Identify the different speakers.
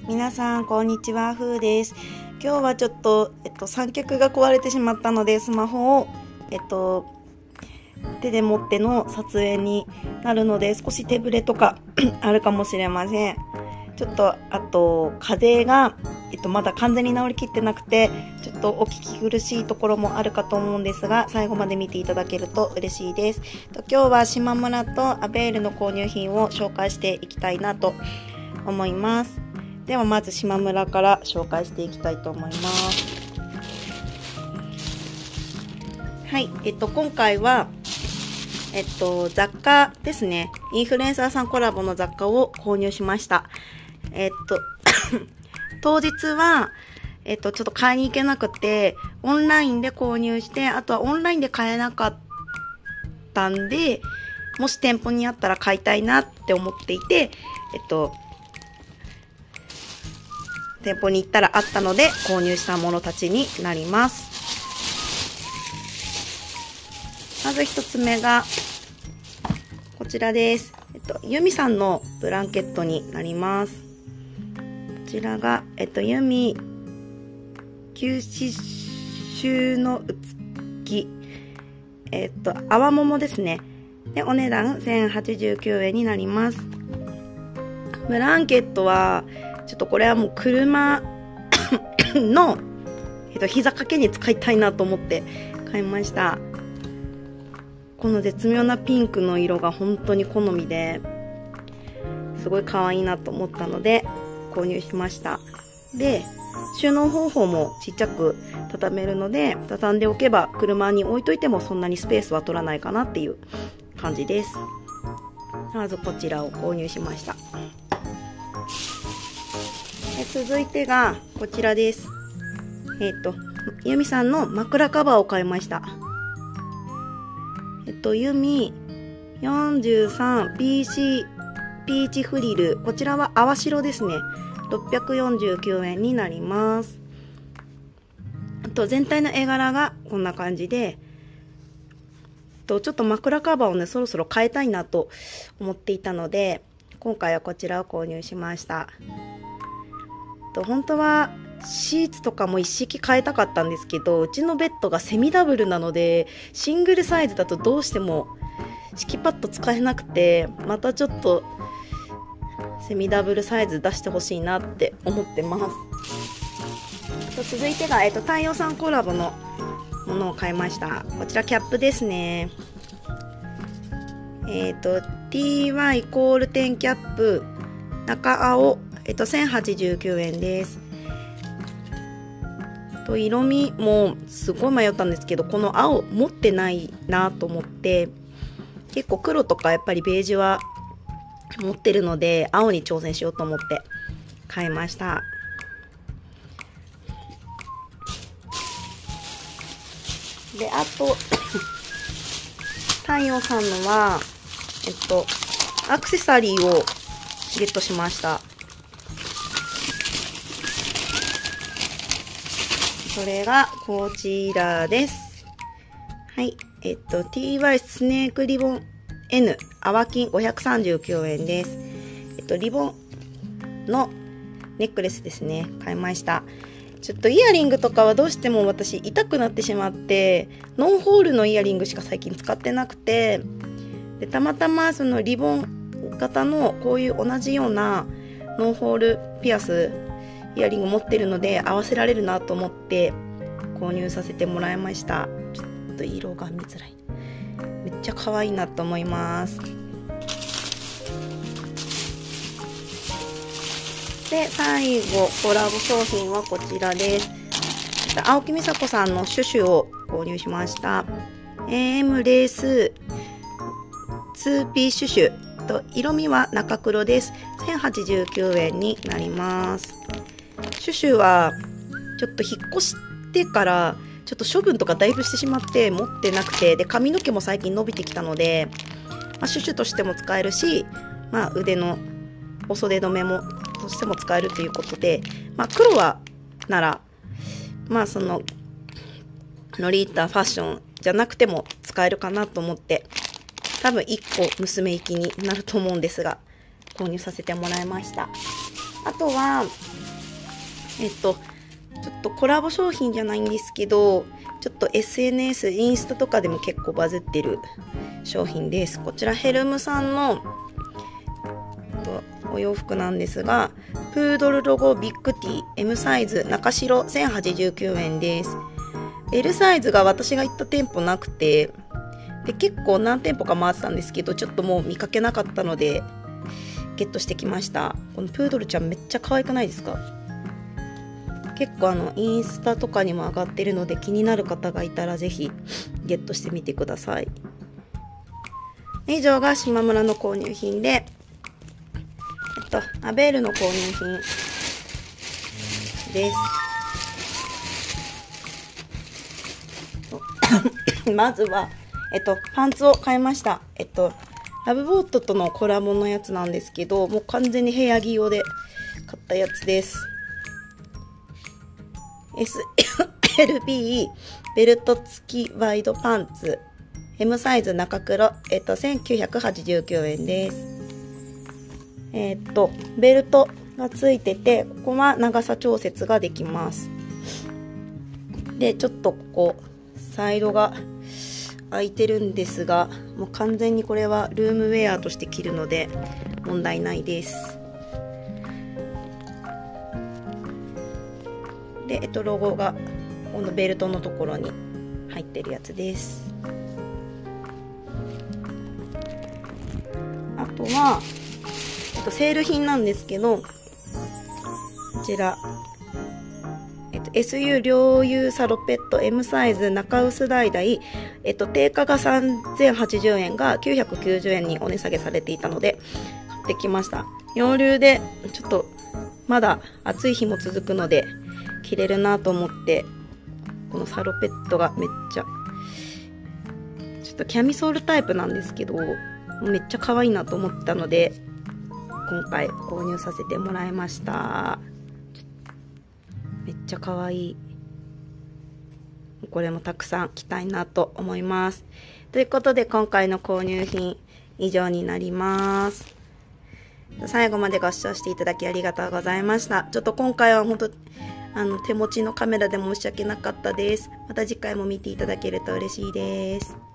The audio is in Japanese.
Speaker 1: 皆さんこんにちは、ふーです。今日はちょっと、三脚が壊れてしまったのでスマホを、手で持っての撮影になるので少し手ぶれとかあるかもしれません。ちょっとあと風が、まだ完全に治りきってなくてちょっとお聞き苦しいところもあるかと思うんですが、最後まで見ていただけると嬉しいです。今日はしまむらとアベールの購入品を紹介していきたいなと思います。ではまずしまむらから紹介していきたいと思います。はい、今回は雑貨ですね。インフルエンサーさんコラボの雑貨を購入しました。当日はちょっと買いに行けなくてオンラインで購入して、あとはオンラインで買えなかったんで、もし店舗にあったら買いたいなって思っていて、店舗に行ったらあったので購入したものたちになります。まず一つ目がこちらです。ユミさんのブランケットになります。こちらがユミ吸収のうつき泡ももですね。でお値段1089円になります。ブランケットはちょっとこれはもう車の膝掛けに使いたいなと思って買いました。この絶妙なピンクの色が本当に好みですごい可愛いなと思ったので購入しました。で収納方法もちっちゃく畳めるので、畳んでおけば車に置いといてもそんなにスペースは取らないかなっていう感じです。まずこちらを購入しました。続いてがこちらです。ユミさんの枕カバーを買いました。ユミ 43PC ピーチフリル、こちらは泡白ですね。649円になります。全体の絵柄がこんな感じで、ちょっと枕カバーをねそろそろ変えたいなと思っていたので今回はこちらを購入しました。本当はシーツとかも一式変えたかったんですけど、うちのベッドがセミダブルなのでシングルサイズだとどうしても敷きパッド使えなくて、またちょっとセミダブルサイズ出してほしいなって思ってます。続いてが、太陽さんコラボのものを買いました。こちらキャップですね。TY コール10キャップ中青、1089円です。色味もすごい迷ったんですけど、この青持ってないなと思って、結構黒とかやっぱりベージュは持ってるので青に挑戦しようと思って買いました。であと太陽さんのはアクセサリーをゲットしました。それがこちらです。はい、TY スネークリボン N 泡金539円です。リボンのネックレスですね、買いました。ちょっとイヤリングとかはどうしても私痛くなってしまって、ノンホールのイヤリングしか最近使ってなくて、でたまたまそのリボン型のこういう同じようなノンホールピアスイヤリング持ってるので合わせられるなと思って購入させてもらいました。ちょっと色が見づらい。めっちゃ可愛いなと思います。で最後コラボ商品はこちらです。青木美沙子さんのシュシュを購入しました。 AM レース 2P シュシュと色味は中黒です。1089円になります。シュシュはちょっと引っ越してからちょっと処分とかだいぶしてしまって持ってなくて、で髪の毛も最近伸びてきたので、シュシュとしても使えるし、腕のお袖止めもとしても使えるということで、黒はならそのロリータファッションじゃなくても使えるかなと思って、多分1個娘行きになると思うんですが購入させてもらいました。 あとは、ちょっとコラボ商品じゃないんですけど、ちょっと SNS、インスタとかでも結構バズってる商品です。こちらヘルムさんのお洋服なんですが、プードルロゴビッグティー M サイズ中白1089円です。L サイズが私が行った店舗なくて、で結構何店舗か回ってたんですけど、ちょっともう見かけなかったのでゲットしてきました。このプードルちゃんめっちゃ可愛くないですか？結構インスタとかにも上がってるので、気になる方がいたらぜひゲットしてみてください。以上が島村の購入品で、アベールの購入品ですまずは、パンツを買いました。ラブボートとのコラボのやつなんですけど、もう完全に部屋着用で買ったやつです。SLB ベルト付きワイドパンツ M サイズ中黒、1989円です。ベルトがついてて、ここは長さ調節ができます。で、ちょっとここサイドが開いてるんですが、もう完全にこれはルームウェアとして着るので問題ないです。で、ロゴがこのベルトのところに入ってるやつです。あとはセール品なんですけど、こちら、SU 両 U サロペット M サイズ中薄橙、定価が3080円が990円にお値下げされていたので買ってきました。洋流でちょっとまだ暑い日も続くので着れるなと思って、このサロペットがめっちゃちょっとキャミソールタイプなんですけど、めっちゃ可愛いなと思ったので今回購入させてもらいました。めっちゃ可愛い。これもたくさん着たいなと思います。ということで今回の購入品以上になります。最後までご視聴していただきありがとうございました。ちょっと今回は本当手持ちのカメラで申し訳なかったです。また次回も見ていただけると嬉しいです。